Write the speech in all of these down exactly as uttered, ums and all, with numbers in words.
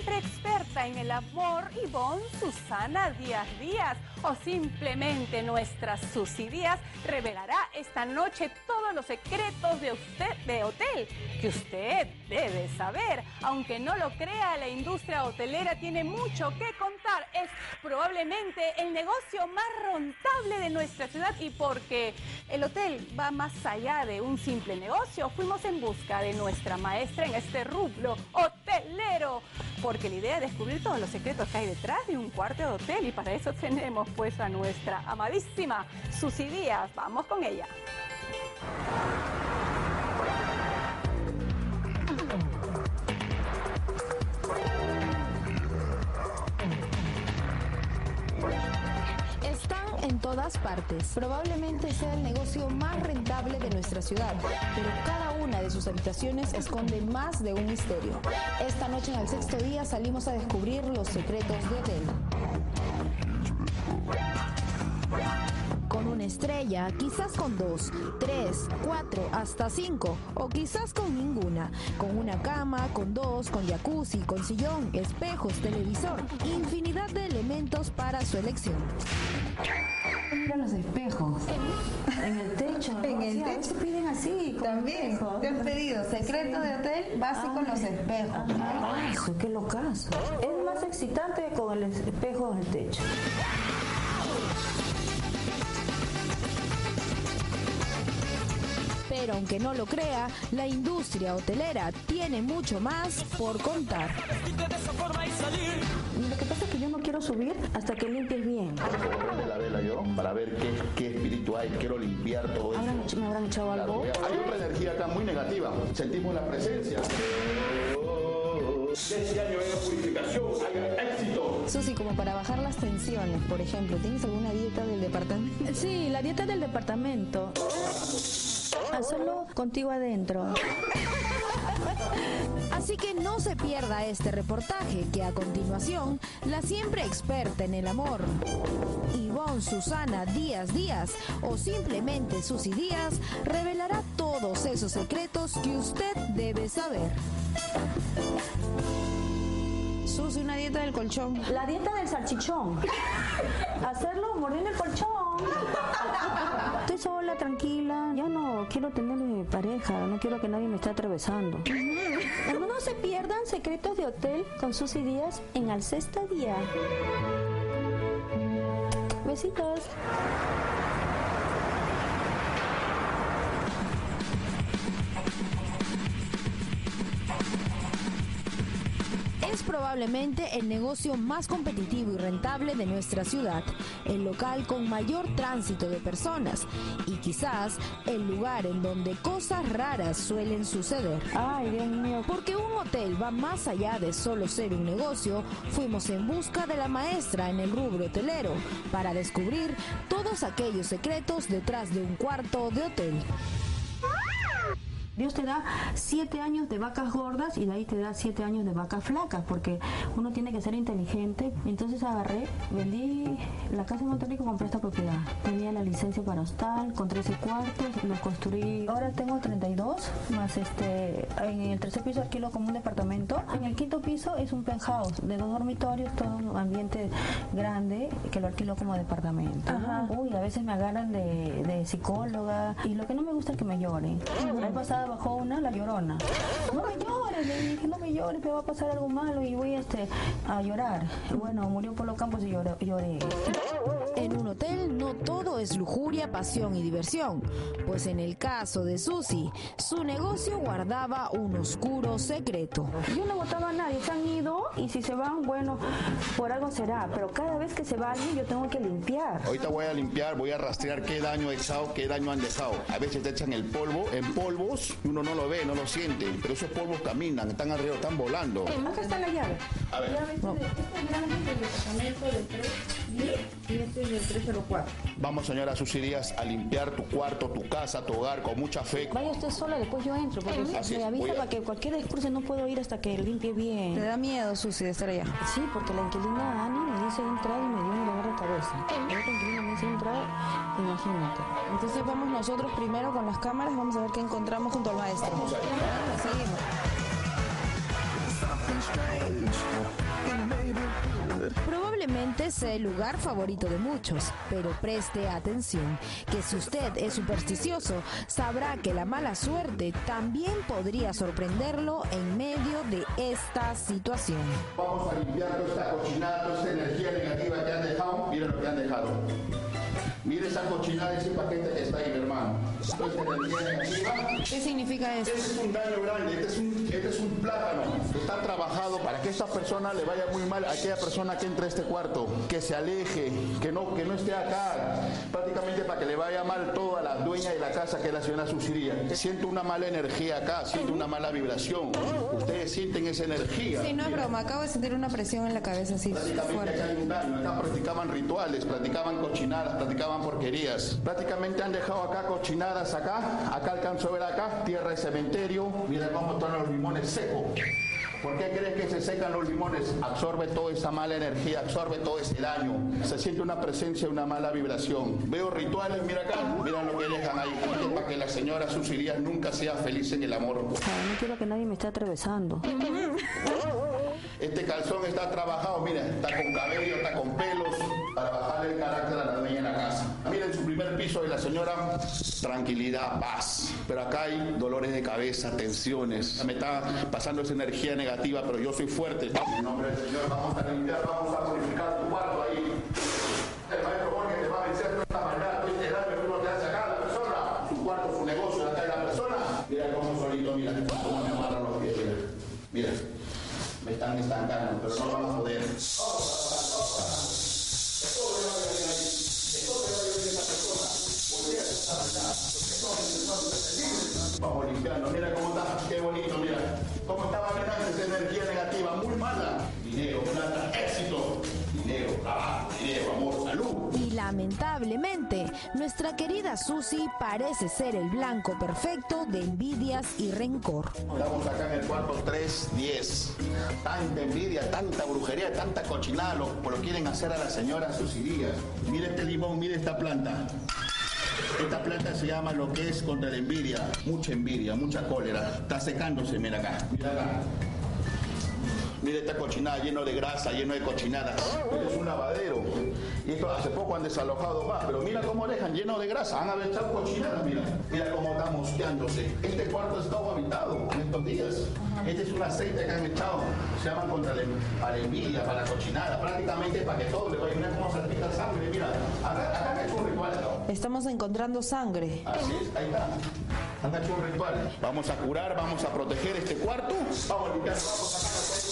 siempre experta en el amor, Ivonne Susana Díaz Díaz, o simplemente nuestra Susi Díaz, revelará esta noche todos los secretos de usted de hotel que usted debe saber. Aunque no lo crea, la industria hotelera tiene mucho que contar. Es probablemente el negocio más rentable de nuestra ciudad, y porque el hotel va más allá de un simple negocio, fuimos en busca de nuestra maestra en este rubro hotelero, porque la idea es descubrir todos los secretos que hay detrás de un cuarto de hotel, y para eso tenemos pues a nuestra amadísima Susi Díaz. Vamos con ella. En todas partes. Probablemente sea el negocio más rentable de nuestra ciudad, pero cada una de sus habitaciones esconde más de un misterio. Esta noche en El Sexto Día salimos a descubrir los secretos de hotel. Con una estrella, quizás con dos, tres, cuatro, hasta cinco, o quizás con ninguna. Con una cama, con dos, con jacuzzi, con sillón, espejos, televisor, infinidad de elementos para su elección. Mira los espejos. En el techo. ¿No? En el Sí, techo. se piden así. También. Espejos. Te han pedido secreto Sí. de hotel básico en los espejos. Ah, eso, qué locazo. Es más excitante con el espejo en el techo. Pero aunque no lo crea, la industria hotelera tiene mucho más por contar. Lo que pasa es que yo no quiero subir hasta que limpies bien. Prende la vela yo para ver qué, qué espíritu hay. Quiero limpiar todo eso. ¿Habrán hecho- ¿Me habrán echado algo? Claro, hay otra energía acá muy negativa. Sentimos la presencia. Este año hay purificación, hay éxito. Susi, como para bajar las tensiones, por ejemplo, ¿tienes alguna dieta del departamento? Sí, la dieta del departamento. Hacerlo contigo adentro. Así que no se pierda este reportaje, que a continuación, la siempre experta en el amor, Ivonne Susana Díaz Díaz, o simplemente Susi Díaz, revelará todos esos secretos que usted debe saber. Susi, una dieta del colchón. La dieta del salchichón. Hacerlo morir en el colchón. Estoy sola, tranquila. Ya no quiero tener pareja. No quiero que nadie me esté atravesando. No se pierdan secretos de hotel con Susi Díaz en Al Sexto Día. Besitos. Es probablemente el negocio más competitivo y rentable de nuestra ciudad, el local con mayor tránsito de personas y quizás el lugar en donde cosas raras suelen suceder. Ay, Dios mío. Porque un hotel va más allá de solo ser un negocio, fuimos en busca de la maestra en el rubro hotelero para descubrir todos aquellos secretos detrás de un cuarto de hotel. Dios te da siete años de vacas gordas y de ahí te da siete años de vacas flacas, porque uno tiene que ser inteligente. Entonces agarré, vendí la casa en Monterrico, compré esta propiedad. Tenía la licencia para hostal, con trece cuartos, lo construí. Ahora tengo treinta y dos, más este, en el tercer piso alquilo como un departamento. En el quinto piso es un penthouse de dos dormitorios, todo un ambiente grande, que lo alquilo como departamento. Ajá. Uy, a veces me agarran de, de psicóloga, y lo que no me gusta es que me lloren. La vez pasada bajó una, la llorona. No me llores, le dije, no me llores, me va a pasar algo malo y voy este, a llorar. Bueno, murió por los campos y lloré. lloré. En un hotel no todo es lujuria, pasión y diversión, pues en el caso de Susi, su negocio guardaba un oscuro secreto. Yo no votaba a nadie, se han ido y si se van, bueno, por algo será, pero cada vez que se va alguien yo tengo que limpiar. Ahorita voy a limpiar, voy a rastrear qué daño he echado, qué daño han dejado. A veces te echan el polvo en polvos, uno no lo ve, no lo siente, pero esos polvos caminan, están alrededor, están volando. Acá está la llave. A ver. No. Y este es el tres cero cuatro. Vamos, señora Susi Díaz, a limpiar tu cuarto, tu casa, tu hogar con mucha fe. Vaya usted sola, después yo entro, porque Así es, me avisa voy a- para que cualquier excursión no puedo ir hasta que limpie bien. ¿Te da miedo, Susi, de estar allá? Sí, porque la inquilina Ani me dice entrar y me dio un dolor de cabeza. La otra inquilina me dice entrar, imagínate. Entonces vamos nosotros primero con las cámaras, vamos a ver qué encontramos junto al maestro. Vamos a ver. Seguimos. Something strange Este es el lugar favorito de muchos, pero preste atención, que si usted es supersticioso, sabrá que la mala suerte también podría sorprenderlo en medio de esta situación. Vamos a limpiar toda esta cochinada, toda esta energía negativa que han dejado. Miren lo que han dejado. Mire esa cochinada, ese paquete que está ahí, mi hermano. Toda esta energía negativa. ¿Qué significa eso? Este es un daño grande, este es un, este es un plátano. Está trabajado para que esta persona le vaya muy mal a aquella persona que entre a este cuarto, que se aleje, que no, que no esté acá, prácticamente para que le vaya mal toda la dueña de la casa, que es la señora Susiría. Siento una mala energía acá, siento una mala vibración. Ustedes sienten esa energía. Sí, no es broma, acabo de sentir una presión en la cabeza así Prácticamente fuerte. acá hay un daño, acá practicaban rituales, practicaban cochinadas, practicaban porquerías. Prácticamente han dejado acá cochinadas acá, acá alcanzo a ver acá, tierra de cementerio. Mira cómo están los limones secos. ¿Por qué crees que se secan los limones? Absorbe toda esa mala energía, absorbe todo ese daño. Se siente una presencia, una mala vibración. Veo rituales, mira acá, mira lo que dejan ahí. Para que la señora Susirías nunca sea feliz en el amor. Ay, no quiero que nadie me esté atravesando. Este calzón está trabajado, mira, está con cabello, está con pelos, para bajarle el carácter a la dueña de la casa. Mira, en su primer piso de la señora, tranquilidad, paz. Pero acá hay dolores de cabeza, tensiones. Me está pasando esa energía negativa, pero yo soy fuerte. En nombre del Señor, vamos a limpiar, vamos a purificar tu cuarto ahí. El maestro Jorge te va a vencer toda esta maldad, todo este daño que uno te hace acá a la persona. Su cuarto, su negocio, acá de la persona. Mira cómo solito, mira, cómo me amarran los pies, mira. Mira. Me están estancando, pero no vamos a poder. Vamos limpiando, mira cómo está, qué bonito, mira. Cómo estaba antes esa energía negativa, muy mala. Dinero, plata, éxito. Dinero, trabajo, dinero, amor, salud. Y lamentablemente, nuestra querida Susi parece ser el blanco perfecto de envidias y rencor. Estamos acá en el cuarto tres diez. Tanta envidia, tanta brujería, tanta cochinada lo, lo quieren hacer a la señora Susirías. Mire este limón, mire esta planta. Esta planta se llama lo que es contra la envidia. Mucha envidia, mucha cólera. Está secándose, mira acá, mira acá. Mira esta cochinada lleno de grasa, lleno de cochinada. Es un lavadero. Y esto hace poco han desalojado más, pero mira cómo dejan lleno de grasa. Han aventado cochinada, mira. Mira cómo está mosqueándose. Este cuarto está habitado en estos días. Este es un aceite que han echado. Se llaman contra la, a la envidia, para la cochinada. Prácticamente para que todo le vaya. Mira cómo salpica sangre. Mira, acá, acá han hecho un ritual, ¿no? Estamos encontrando sangre. Así es, ahí está. Han hecho un ritual. Vamos a curar, vamos a proteger este cuarto. Vamos a limpiar, vamos a sacar.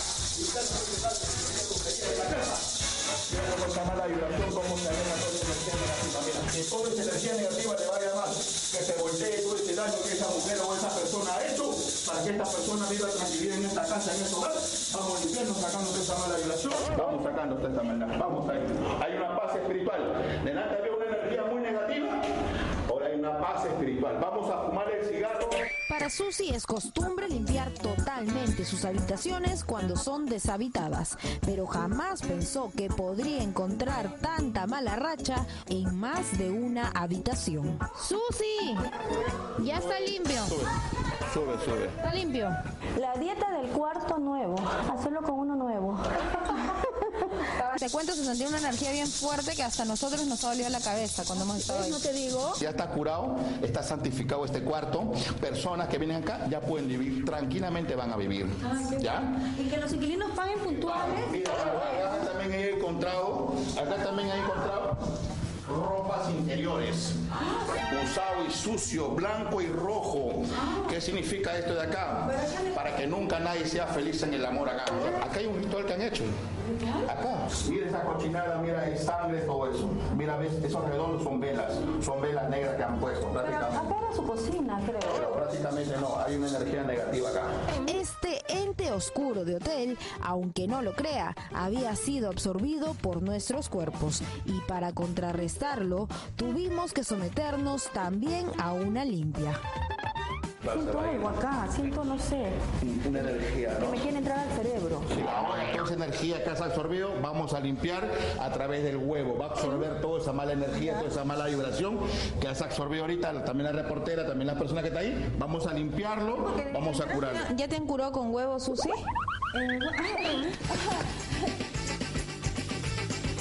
Mira cómo esa mala vibración, cómo se aleja toda esa energía negativa. Mira, que toda esa energía negativa le vaya mal, que se voltee todo ese daño que esa mujer o esa persona ha hecho, para que esta persona viva tranquilidad en esta casa, en este hogar. Vamos limpiando, sacando toda esa mala vibración. Vamos sacando toda esta maldad. Vamos ahí. Hay una paz espiritual. Delante había una energía muy negativa. Ahora hay una paz espiritual. Vamos a fumar el cigarro. Para Susi es costumbre limpiar totalmente sus habitaciones cuando son deshabitadas, pero jamás pensó que podría encontrar tanta mala racha en más de una habitación. ¡Susi! Ya está limpio. Sube, sube. Está limpio. La dieta del cuarto nuevo, hacerlo con uno nuevo. Te cuento, se sentía una energía bien fuerte que hasta nosotros nos ha dolido la cabeza cuando hemos estado ahí. ¿No te digo? Ya está curado, está santificado este cuarto. Personas que vienen acá ya pueden vivir, tranquilamente van a vivir. ¿Ya? Y que los inquilinos paguen puntuales. Mira, acá también he encontrado, acá también he encontrado ropas interiores, usado y sucio, blanco y rojo. ¿Qué significa esto de acá? Para que nunca nadie sea feliz en el amor acá. Acá hay un ritual que han hecho. Acá, mira esa cochinada, mira hay sangre, todo eso. Mira, ves, esos redondos son velas, son velas negras que han puesto Pero prácticamente. acá era su cocina, creo. Pero prácticamente no, hay una energía negativa acá. Este ente oscuro de hotel, aunque no lo crea, había sido absorbido por nuestros cuerpos y para contrarrestarlo tuvimos que someternos también a una limpia. Siento algo acá, siento, no sé, Una energía, que ¿no? me quiere entrar al cerebro. Sí, ahora toda esa energía que has absorbido, vamos a limpiar a través del huevo. Va a absorber toda esa mala energía, toda esa mala vibración que has absorbido ahorita, también la reportera, también la persona que está ahí. Vamos a limpiarlo, vamos a curarlo. ¿Ya te han curado con huevo, Susi?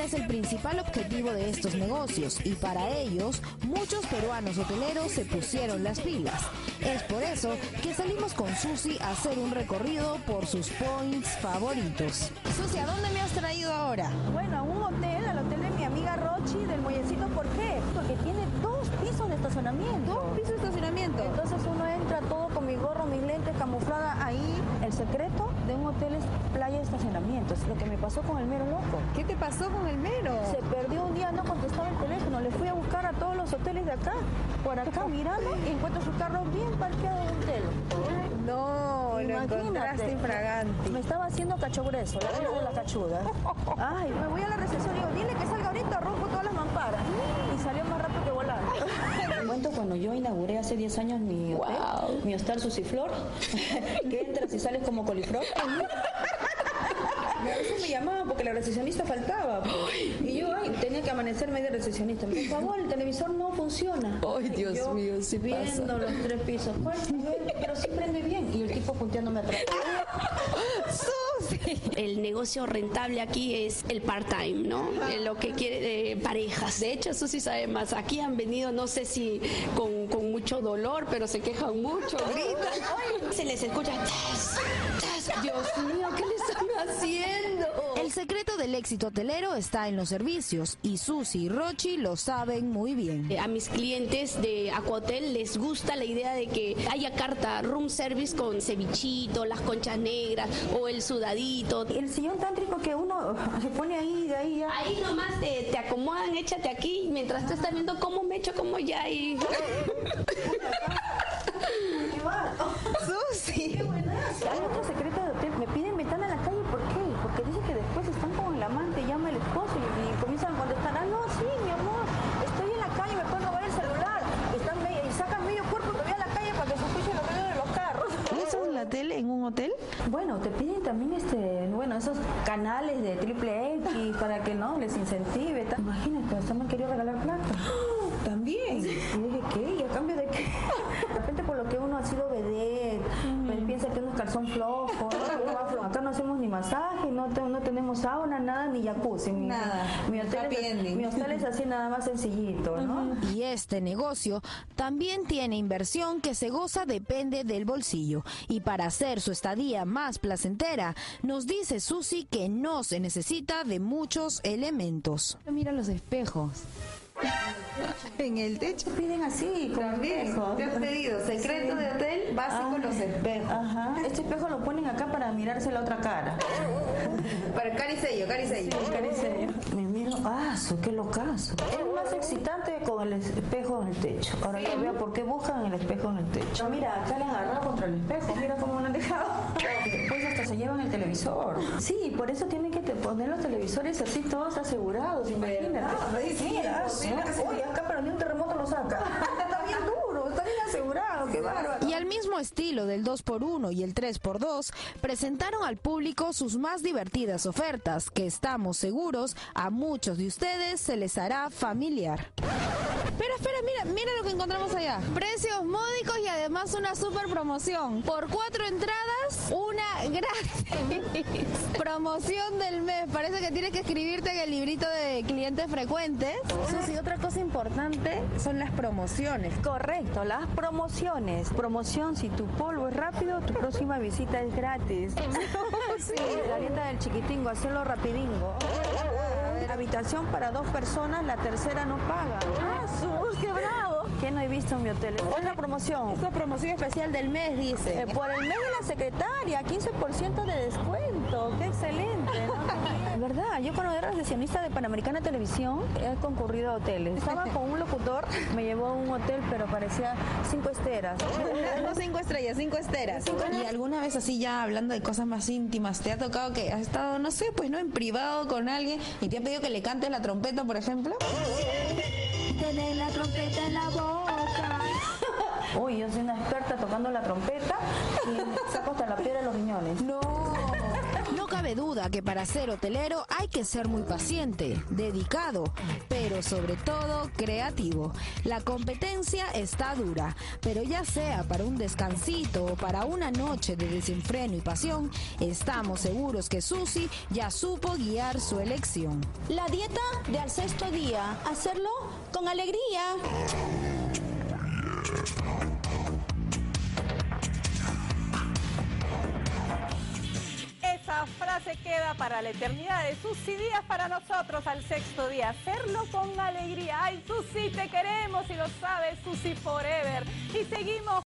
es el principal objetivo de estos negocios y para ellos muchos peruanos hoteleros se pusieron las pilas. Es por eso que salimos con Susi a hacer un recorrido por sus points favoritos. Susi, ¿a dónde me has traído ahora? Bueno, a un hotel, al hotel de mi amiga Rochi del Muellecito. ¿Por qué? Porque tiene dos pisos de estacionamiento. ¿Dos pisos de estacionamiento? Entonces uno entra todo con mi gorro, mis lentes, camuflada ahí. El secreto de un hotel es playa de estacionamiento. Es lo que me pasó con el mero loco. ¿Qué te pasó con el mero? Se perdió un día, no contestaba el teléfono. Le fui a buscar a todos los hoteles de acá, por acá mirando, y encuentro su carro bien parqueado en un hotel. No, lo encontraste infragante. Me estaba haciendo cacho grueso, la vida de la cachuda. Ay, me voy a la recepción y digo, dile que salga ahorita, rompo todas las mamparas. Y salió más rápido que volar. Te cuento cuando yo inauguré hace diez años mi hotel, wow. mi hostal Susiflor, que entras y sales como coliflor. A veces me llamaban porque la recepcionista faltaba. Pues. Y yo ay, tenía que amanecerme de recepcionista. Por favor, el televisor no funciona. Ay, Dios yo, mío, sí viendo pasa. los tres pisos. Pues, pero sí prende bien. Y el tipo punteándome atrás. ¡Susi! El negocio rentable aquí es el part-time, ¿no? Eh, lo que quiere eh, parejas. De hecho, Susi sabe más. Aquí han venido, no sé si con, con mucho dolor, pero se quejan mucho, gritan. Se les escucha. ¡Chas! ¡Chas! Dios mío, ¿qué le están haciendo? El secreto del éxito hotelero está en los servicios y Susi y Rochi lo saben muy bien. Eh, A mis clientes de Aquahotel les gusta la idea de que haya carta room service con cevichito, las conchas negras o el sudadito. El sillón tántrico que uno se pone ahí, de ahí ya. Ahí nomás te, te acomodan, échate aquí, mientras tú estás viendo cómo me echo, como ya y... Susi. Hay otro secreto de hotel. Me piden ventana en la calle, ¿por qué? Porque dicen que después están con el amante, llama el esposo y, y comienzan a contestar, ah, no, sí, mi amor, estoy en la calle, me pueden robar el celular. Están medio, y sacan medio cuerpo todavía a la calle para que se escuche los ruidos de los carros. ¿Eso es la tele en un hotel? Bueno, te piden también este, bueno, esos canales de triple X para que no les incentive. Ta- Imagínate, hasta me han querido regalar plata. También. Y dije, ¿qué? ¿Y a cambio de qué? De repente por lo que uno ha sido vedette, pues piensa que uno es calzón flojo, ¿no? Acá no hacemos ni masaje, no, te- no tenemos sauna, nada, ni jacuzzi. Mi, Nada. Mi hotel, Happy es, ending. mi hotel es así nada más sencillito, ¿no? Y este negocio también tiene inversión que se goza depende del bolsillo. Y para hacer su estadía más placentera, nos dice Susi que no se necesita de muchos elementos. Mira los espejos. En el techo. Piden así, con espejos. Te has pedido secreto de hotel básico, Ah. los espejos. Ajá. Este espejo lo ponen acá para mirarse la otra cara. Para caricello, caricello. Me miro, ah, su, qué locazo. Es más excitante con el espejo en el techo. Ahora ya veo por qué buscan el espejo en el techo. Mira, acá le han agarrado contra el espejo. Mira cómo lo han dejado. Después hasta se llevan el televisor. Sí, por eso tienen que te poner los televisores así todos asegurados. Imagínate. Mira, oye, acá para ni un terremoto lo saca. Está bien duro, está bien asegurado. Qué bárbaro. Y al mismo estilo del dos por uno y el tres por dos, presentaron al público sus más divertidas ofertas, que estamos seguros a muchos de ustedes se les hará familiar. Espera, espera, mira, mira lo que encontramos allá. Precios módicos y además una super promoción. Por cuatro entradas, una gratis. Promoción del mes. Parece que tienes que escribirte en el librito de clientes frecuentes. Susi, otra cosa importante son las promociones. Correcto, las promociones. Promoción, si tu polvo es rápido, tu próxima visita es gratis. Sí, la dieta del chiquitingo, hacerlo rapidingo. Habitación para dos personas, la tercera no paga. ¡Ah, su, qué bravo! ¿Qué no he visto en mi hotel? Otra promoción. Esta promoción especial del mes, dice. Eh, por el mes de la secretaria, quince por ciento de descuento. ¡Qué excelente! ¿No? ¿Verdad? Yo cuando era recepcionista de Panamericana Televisión he concurrido a hoteles. Estaba con un locutor, me llevó a un hotel, pero parecía cinco esteras. No cinco estrellas, cinco esteras. Y alguna vez así ya hablando de cosas más íntimas, ¿te ha tocado que has estado, no sé, pues no, en privado con alguien y te ha pedido que le cantes la trompeta, por ejemplo? Tener la trompeta en la boca. Uy, yo soy una experta tocando la trompeta y saco hasta la piedra de los riñones. No. No cabe duda que para ser hotelero hay que ser muy paciente, dedicado, pero sobre todo creativo. La competencia está dura, pero ya sea para un descansito o para una noche de desenfreno y pasión, estamos seguros que Susi ya supo guiar su elección. La dieta de al sexto día, hacerlo con alegría. Esa frase queda para la eternidad de Susi Díaz, para nosotros al sexto día. Hacerlo con alegría. Ay, Susi, te queremos y lo sabes, Susi Forever. Y seguimos